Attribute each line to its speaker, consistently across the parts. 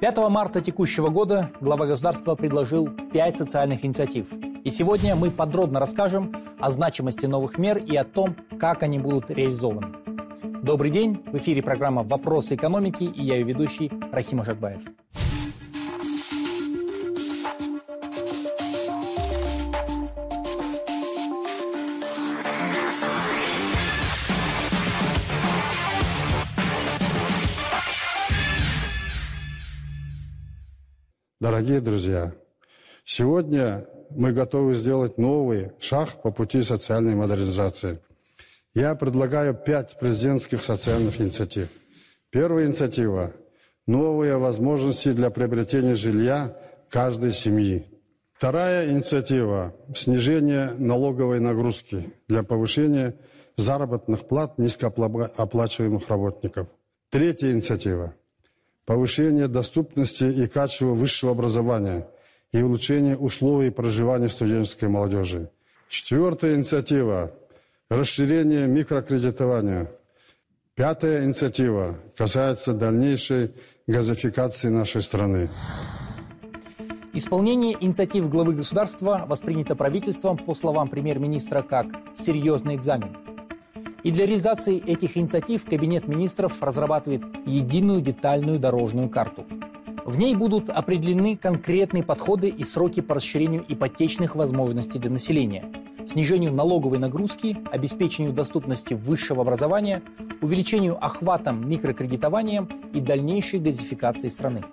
Speaker 1: 5 марта текущего года глава государства предложил 5 социальных инициатив. И сегодня мы подробно расскажем о значимости новых мер и о том, как они будут реализованы. Добрый день! В эфире программа «Вопросы экономики» и я ее ведущий Рахим Ашакбаев.
Speaker 2: Дорогие друзья, сегодня мы готовы сделать новый шаг по пути социальной модернизации. Я предлагаю 5 президентских социальных инициатив. Первая инициатива – новые возможности для приобретения жилья каждой семьи. Вторая инициатива – снижение налоговой нагрузки для повышения заработных плат низкооплачиваемых работников. Третья инициатива – повышение доступности и качества высшего образования и улучшение условий проживания студенческой молодежи. Четвертая инициатива – расширение микрокредитования. Пятая инициатива касается дальнейшей газификации нашей страны.
Speaker 1: Исполнение инициатив главы государства воспринято правительством, по словам премьер-министра, как серьезный экзамен. И для реализации этих инициатив Кабинет министров разрабатывает единую детальную дорожную карту. В ней будут определены конкретные подходы и сроки по расширению ипотечных возможностей для населения, снижению налоговой нагрузки, обеспечению доступности высшего образования, увеличению охвата микрокредитованием и дальнейшей газификации страны.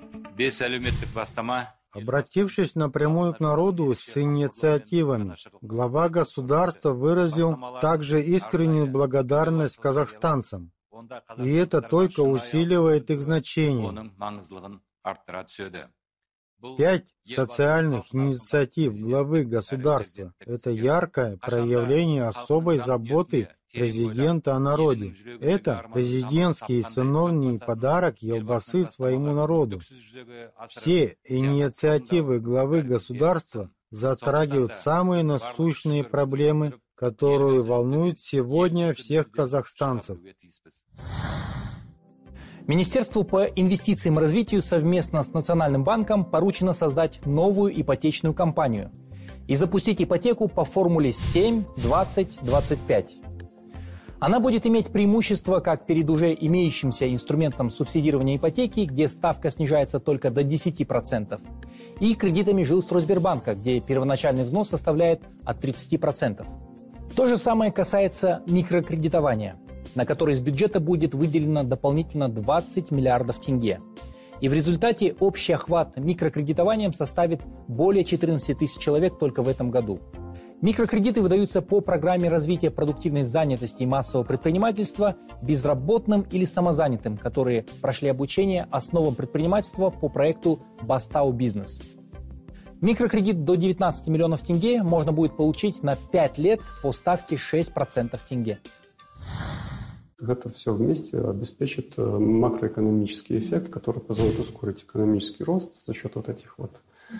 Speaker 3: Обратившись напрямую к народу с инициативами, глава государства выразил также искреннюю благодарность казахстанцам. И это только усиливает их значение. 5 социальных инициатив главы государства – это яркое проявление особой заботы президента о народе. Это президентский сыновний подарок елбасы своему народу. Все инициативы главы государства затрагивают самые насущные проблемы, которые волнуют сегодня всех казахстанцев.
Speaker 1: Министерству по инвестициям и развитию совместно с Национальным банком поручено создать новую ипотечную компанию и запустить ипотеку по формуле 7-20-25. Она будет иметь преимущество как перед уже имеющимся инструментом субсидирования ипотеки, где ставка снижается только до 10%, и кредитами Жилстройсбербанка, где первоначальный взнос составляет от 30%. То же самое касается микрокредитования, на который из бюджета будет выделено дополнительно 20 миллиардов тенге. И в результате общий охват микрокредитованием составит более 14 тысяч человек только в этом году. Микрокредиты выдаются по программе развития продуктивной занятости и массового предпринимательства безработным или самозанятым, которые прошли обучение основам предпринимательства по проекту «Бастау Бизнес». Микрокредит до 19 миллионов тенге можно будет получить на 5 лет по ставке 6% тенге.
Speaker 4: Это все вместе обеспечит макроэкономический эффект, который позволит ускорить экономический рост за счет вот этих вот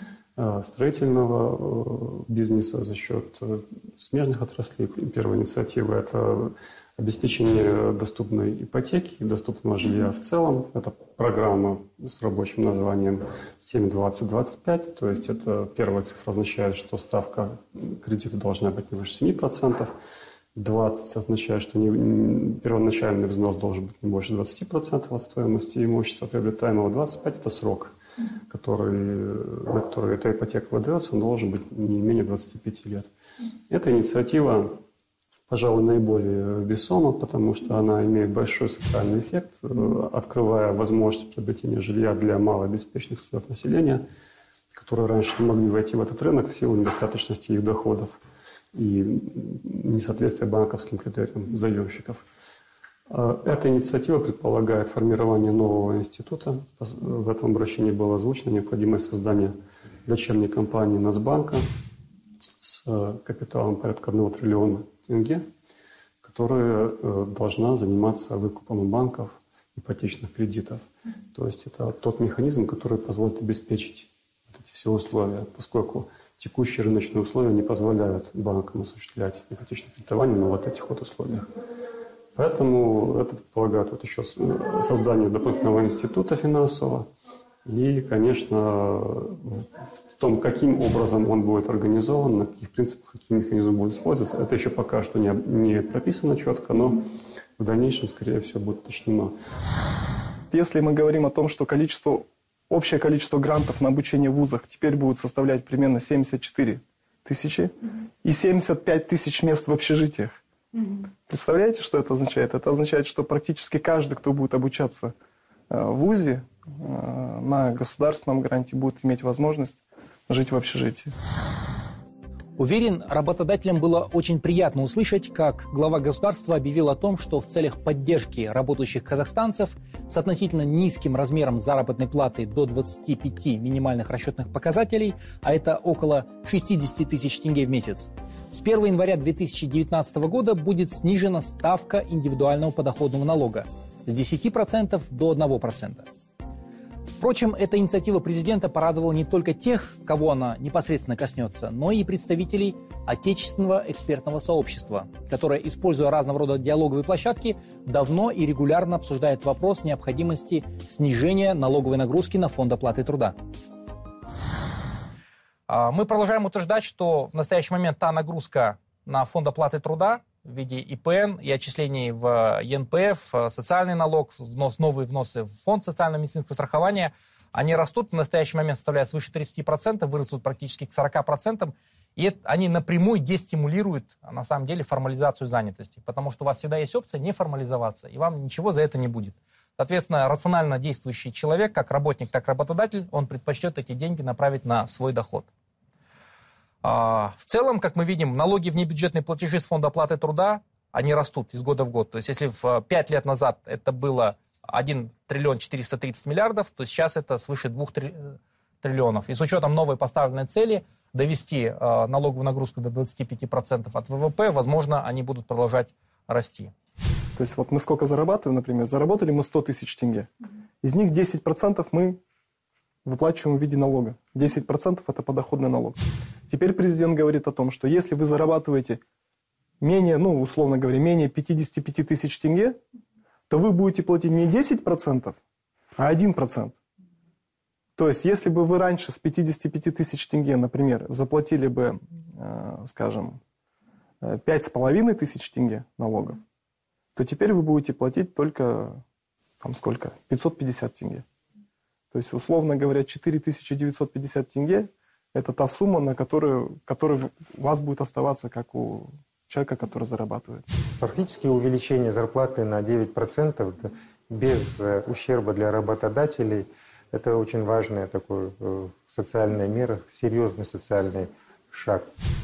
Speaker 4: строительного бизнеса, за счет смежных отраслей. Первая инициатива – это обеспечение доступной ипотеки и доступного жилья в целом. Это программа с рабочим названием 7-20-25. То есть это первая цифра означает, что ставка кредита должна быть не выше 7%. 20 означает, что первоначальный взнос должен быть не больше 20% от стоимости имущества приобретаемого. 25 – это срок, на который эта ипотека выдается, он должен быть не менее 25 лет. Эта инициатива, пожалуй, наиболее весома, потому что она имеет большой социальный эффект, открывая возможность приобретения жилья для малообеспеченных слоев населения, которые раньше не могли войти в этот рынок в силу недостаточности их доходов и несоответствия банковским критериям заемщиков. Эта инициатива предполагает формирование нового института. В этом обращении было озвучено необходимость создания дочерней компании Нацбанка с капиталом порядка 1 триллиона тенге, которая должна заниматься выкупом у банков ипотечных кредитов. То есть это тот механизм, который позволит обеспечить вот эти все условия, поскольку текущие рыночные условия не позволяют банкам осуществлять ипотечное кредитование на вот этих вот условиях. Поэтому это предполагает вот еще создание дополнительного института финансового И, конечно, в том, каким образом он будет организован, на каких принципах, какие механизмы будут использоваться, это еще пока что не прописано четко, но в дальнейшем, скорее всего, будет уточнено.
Speaker 5: Если мы говорим о том, что общее количество грантов на обучение в вузах теперь будет составлять примерно 74 тысячи и 75 тысяч мест в общежитиях. Представляете, что это означает? Это означает, что практически каждый, кто будет обучаться в вузе, на государственном гранте будет иметь возможность жить в общежитии.
Speaker 1: Уверен, работодателям было очень приятно услышать, как глава государства объявил о том, что в целях поддержки работающих казахстанцев с относительно низким размером заработной платы до 25 минимальных расчетных показателей, а это около 60 тысяч тенге в месяц, с 1 января 2019 года будет снижена ставка индивидуального подоходного налога с 10% до 1%. Впрочем, эта инициатива президента порадовала не только тех, кого она непосредственно коснется, но и представителей отечественного экспертного сообщества, которое, используя разного рода диалоговые площадки, давно и регулярно обсуждает вопрос необходимости снижения налоговой нагрузки на фонд оплаты труда. Мы продолжаем утверждать, что в настоящий момент та нагрузка на фонд оплаты труда в виде ИПН и отчислений в ЕНПФ, социальный налог, новые вносы в фонд социально-медицинского страхования, они растут, в настоящий момент составляют свыше 30%, вырастут практически к 40%, и они напрямую дестимулируют, на самом деле, формализацию занятости, потому что у вас всегда есть опция не формализоваться, и вам ничего за это не будет. Соответственно, рационально действующий человек, как работник, так и работодатель, он предпочтет эти деньги направить на свой доход. В целом, как мы видим, налоги внебюджетные платежи с фонда оплаты труда, они растут из года в год. То есть, если в 5 лет назад это было 1 триллион 430 миллиардов, то сейчас это свыше 2 триллионов. И с учетом новой поставленной цели довести налоговую нагрузку до 25% от ВВП, возможно, они будут продолжать расти.
Speaker 5: То есть, вот мы сколько зарабатываем, например, заработали мы 100 тысяч тенге. Из них 10% мы выплачиваем в виде налога. 10% это подоходный налог. Теперь президент говорит о том, что если вы зарабатываете менее, условно говоря, менее 55 тысяч тенге, то вы будете платить не 10%, а 1%. То есть, если бы вы раньше с 55 тысяч тенге, например, заплатили бы, скажем, 5,5 тысяч тенге налогов, то теперь вы будете платить только, 550 тенге. То есть, условно говоря, 4950 тенге – это та сумма, на которую у вас будет оставаться, как у человека, который зарабатывает.
Speaker 6: Фактически увеличение зарплаты на 9% без ущерба для работодателей – это очень важная такая социальная мера, серьезный социальный шаг.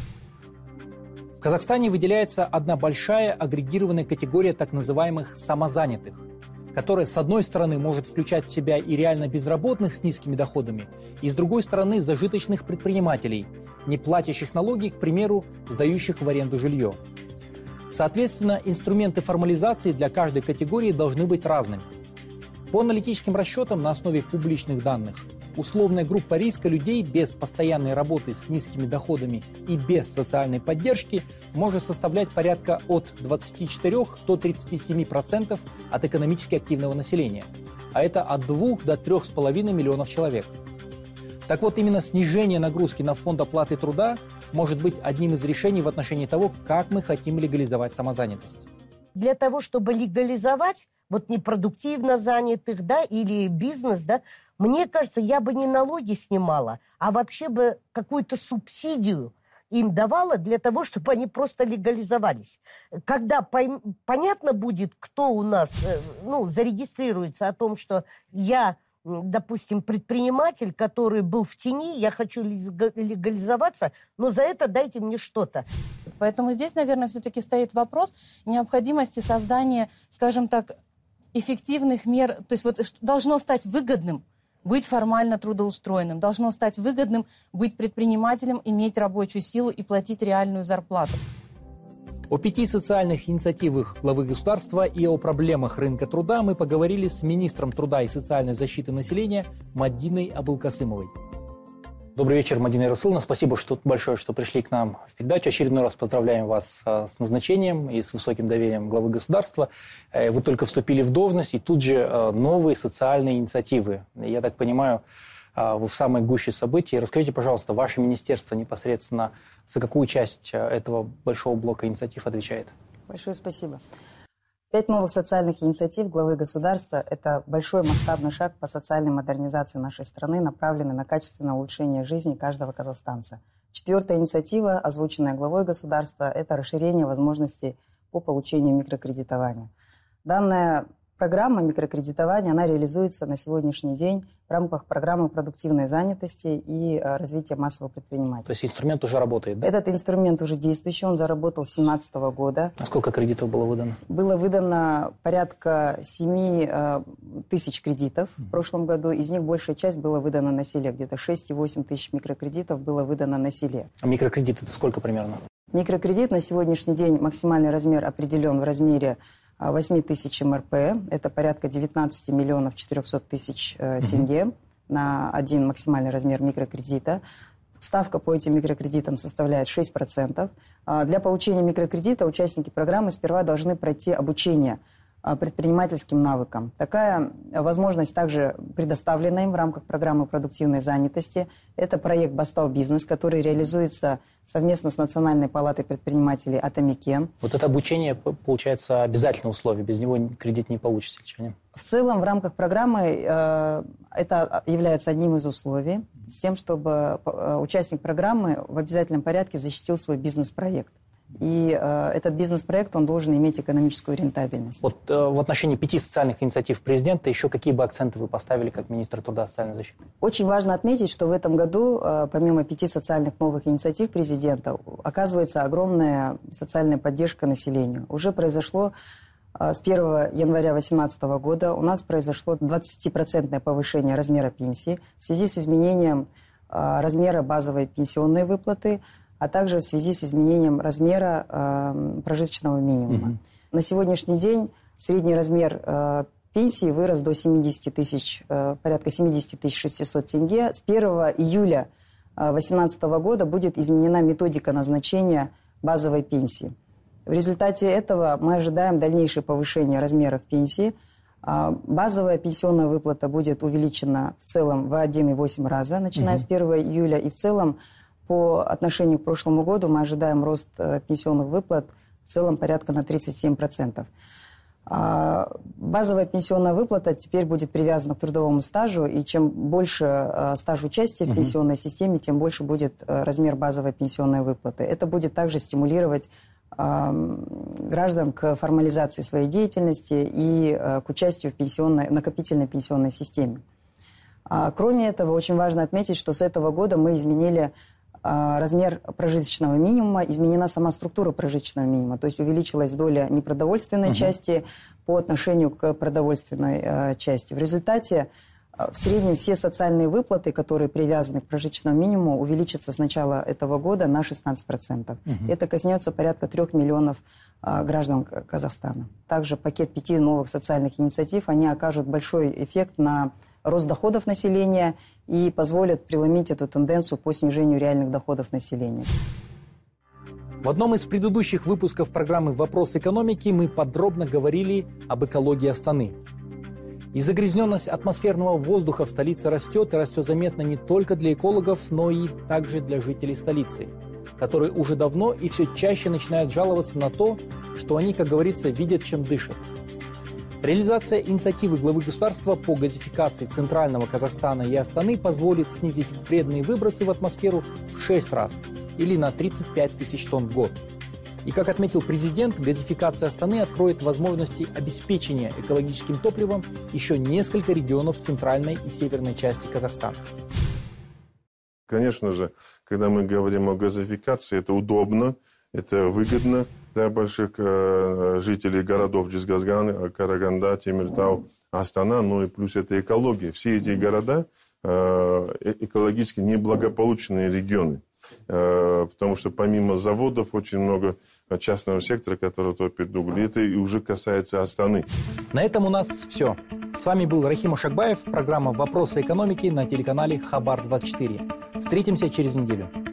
Speaker 1: В Казахстане выделяется одна большая агрегированная категория так называемых самозанятых, которая, с одной стороны, может включать в себя и реально безработных с низкими доходами, и, с другой стороны, зажиточных предпринимателей, не платящих налоги, к примеру, сдающих в аренду жилье. Соответственно, инструменты формализации для каждой категории должны быть разными. По аналитическим расчетам на основе публичных данных, условная группа риска людей без постоянной работы с низкими доходами и без социальной поддержки может составлять порядка от 24 до 37% от экономически активного населения, а это от 2 до 3,5 миллионов человек. Так вот, именно снижение нагрузки на фонд оплаты труда может быть одним из решений в отношении того, как мы хотим легализовать самозанятость.
Speaker 7: Для того, чтобы легализовать непродуктивно занятых, или бизнес, мне кажется, я бы не налоги снимала, а вообще бы какую-то субсидию им давала для того, чтобы они просто легализовались. Когда понятно будет, кто у нас зарегистрируется о том, что я, допустим, предприниматель, который был в тени, я хочу легализоваться, но за это дайте мне что-то.
Speaker 8: Поэтому здесь, наверное, все-таки стоит вопрос необходимости создания, скажем так, эффективных мер. То есть должно стать выгодным быть формально трудоустроенным, должно стать выгодным быть предпринимателем, иметь рабочую силу и платить реальную зарплату.
Speaker 1: О 5 социальных инициативах главы государства и о проблемах рынка труда мы поговорили с министром труда и социальной защиты населения Мадиной Абылкасымовой. Добрый вечер, Мадина Расуловна. Спасибо большое, что пришли к нам в передачу. Очередной раз поздравляем вас с назначением и с высоким доверием главы государства. Вы только вступили в должность, и тут же новые социальные инициативы. Я так понимаю, вы в самой гуще событий. Расскажите, пожалуйста, ваше министерство непосредственно за какую часть этого большого блока инициатив отвечает?
Speaker 9: Большое спасибо. 5 новых социальных инициатив главы государства – это большой масштабный шаг по социальной модернизации нашей страны, направленный на качественное улучшение жизни каждого казахстанца. 4-я инициатива, озвученная главой государства, это расширение возможностей по получению микрокредитования. Данная программа микрокредитования, она реализуется на сегодняшний день в рамках программы продуктивной занятости и развития массового предпринимательства.
Speaker 1: То есть инструмент уже работает, да?
Speaker 9: Этот инструмент уже действующий, он заработал с 2017 года.
Speaker 1: А сколько кредитов было выдано?
Speaker 9: Было выдано порядка 7 тысяч кредитов в прошлом году. Из них большая часть была выдана на селе. Где-то 6,8 тысяч микрокредитов было выдано на селе.
Speaker 1: А микрокредит это сколько примерно?
Speaker 9: Микрокредит на сегодняшний день максимальный размер определен в размере 8 тысяч МРП, это порядка 19 миллионов 400 тысяч тенге на один максимальный размер микрокредита. Ставка по этим микрокредитам составляет 6%. Для получения микрокредита участники программы сперва должны пройти обучение предпринимательским навыкам. Такая возможность также предоставлена им в рамках программы продуктивной занятости. Это проект «Бастау Бизнес», который реализуется совместно с Национальной палатой предпринимателей «Атамикен».
Speaker 1: Вот это обучение, получается, обязательное условие. Без него кредит не получит сельчанин.
Speaker 9: В целом, в рамках программы это является одним из условий, с тем, чтобы участник программы в обязательном порядке защитил свой бизнес-проект. И этот бизнес-проект, он должен иметь экономическую рентабельность.
Speaker 1: Вот в отношении 5 социальных инициатив президента еще какие бы акценты вы поставили как министр труда и социальной защиты?
Speaker 9: Очень важно отметить, что в этом году, помимо 5 социальных новых инициатив президента, оказывается огромная социальная поддержка населению. Уже произошло с 1 января 2018 года, у нас произошло 20% повышение размера пенсии в связи с изменением размера базовой пенсионной выплаты, а также в связи с изменением размера прожиточного минимума. На сегодняшний день средний размер пенсии вырос до 70 тысяч, порядка 70 600 тенге. С 1 июля 2018 года будет изменена методика назначения базовой пенсии. В результате этого мы ожидаем дальнейшее повышение размеров пенсии. Базовая пенсионная выплата будет увеличена в целом в 1,8 раза, начиная с 1 июля, и в целом по отношению к прошлому году мы ожидаем рост пенсионных выплат в целом порядка на 37%. Базовая пенсионная выплата теперь будет привязана к трудовому стажу, и чем больше стаж участия в пенсионной системе, тем больше будет размер базовой пенсионной выплаты. Это будет также стимулировать граждан к формализации своей деятельности и к участию в накопительной пенсионной системе. Кроме этого, очень важно отметить, что с этого года мы изменили размер прожиточного минимума, изменена сама структура прожиточного минимума, то есть увеличилась доля непродовольственной части по отношению к продовольственной части. В результате в среднем все социальные выплаты, которые привязаны к прожиточному минимуму, увеличатся с начала этого года на 16%. Это коснется порядка 3 миллионов граждан Казахстана. Также пакет 5 новых социальных инициатив, они окажут большой эффект на рост доходов населения и позволят преломить эту тенденцию по снижению реальных доходов населения.
Speaker 1: В одном из предыдущих выпусков программы «Вопрос экономики» мы подробно говорили об экологии Астаны. И загрязненность атмосферного воздуха в столице растет, и растет заметно не только для экологов, но и также для жителей столицы, которые уже давно и все чаще начинают жаловаться на то, что они, как говорится, видят, чем дышат. Реализация инициативы главы государства по газификации Центрального Казахстана и Астаны позволит снизить вредные выбросы в атмосферу в 6 раз или на 35 тысяч тонн в год. И, как отметил президент, газификация Астаны откроет возможности обеспечения экологическим топливом еще несколько регионов центральной и северной части Казахстана.
Speaker 10: Конечно же, когда мы говорим о газификации, это удобно, это выгодно для больших жителей городов Джизгазган, Караганда, Темиртау, Астана, ну и плюс это экология. Все эти города экологически неблагополучные регионы, потому что помимо заводов очень много частного сектора, который топит уголь. Это и уже касается Астаны.
Speaker 1: На этом у нас все. С вами был Рахим Ушакбаев, программа «Вопросы экономики» на телеканале Хабар-24. Встретимся через неделю.